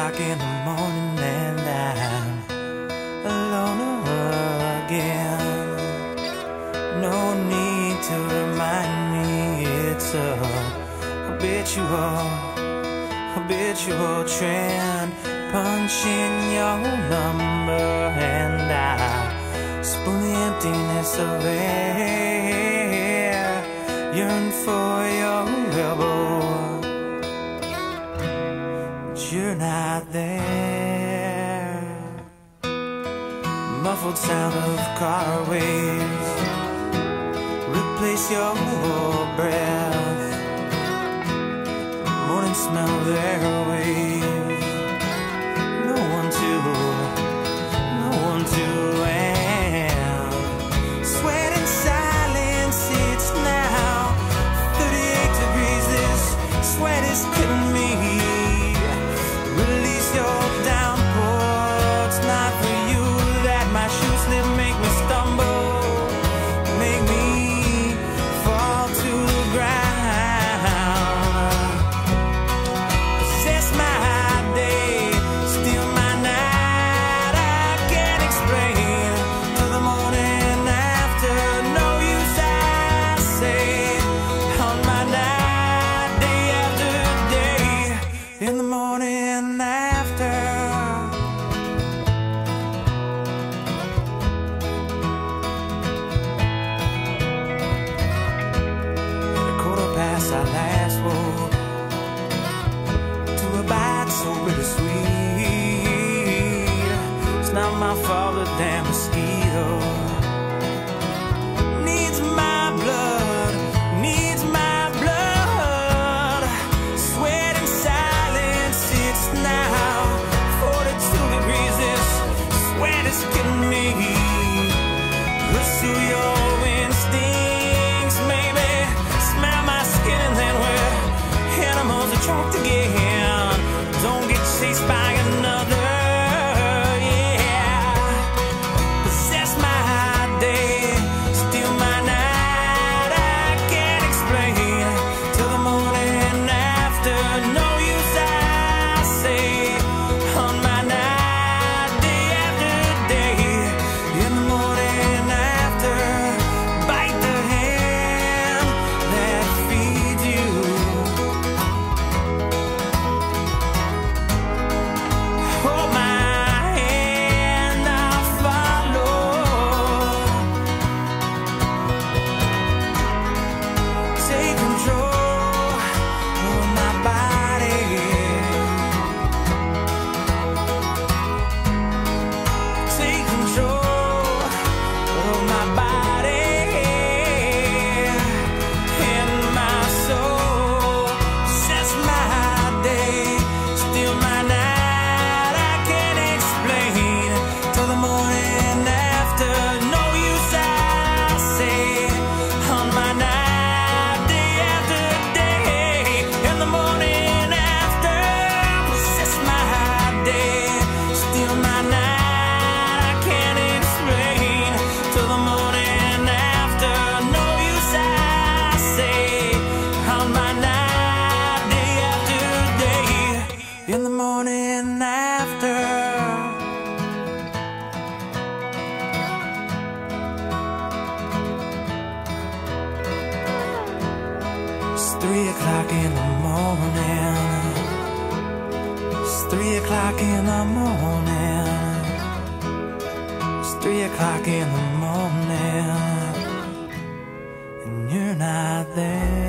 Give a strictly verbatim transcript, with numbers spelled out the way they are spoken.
o'clock in the morning and I'm alone again. No need to remind me it's a habitual, habitual trend. Punching your number and I spoon the emptiness of air. Yearn for your elbow, but you're not there. Muffled sound of car waves replace your breath. Morning smell of airwaves. No one to, no one to end. Sweat in silence, it's now thirty-eight degrees. This sweat is killing me. Release your downpour. It's not for you that my shoes slip, make me stumble, make me fall to the ground. Possess my day, steal my night. I can't explain till the morning after. No use, I say, on my night, day after day, in the morning after. At a quarter past I last woke to a bite so bittersweet. It's not my fault, the damn mosquito needs my blood, needs my blood. Sweat in silence, it's now forty-two degrees. This sweat is killing me. Pursue your instincts, maybe smell my skin and then we're animals attract again. Don't get chased by another, yeah. Possess my day, steal my night. I can't explain till the morning after. No use, I say, on my night, day after day, in the morning after. Bite the hand that feeds you. Hold my hand, I'll follow. Take control of my body. Take control of my body and my soul. Possess my day, steal my night. I can't explain till the morning after. No use, I say, on my night, day after day, in the morning after. Possess my day, steal my night. I can't explain till the morning after. No use, I say, on my night, day after day, in the morning after. It's three o'clock in the morning. It's three o'clock in the morning. It's three o'clock in the morning, and you're not there.